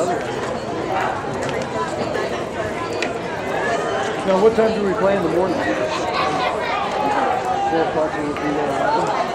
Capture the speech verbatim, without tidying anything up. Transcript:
Now, what time do we play in the morning? Four o'clock.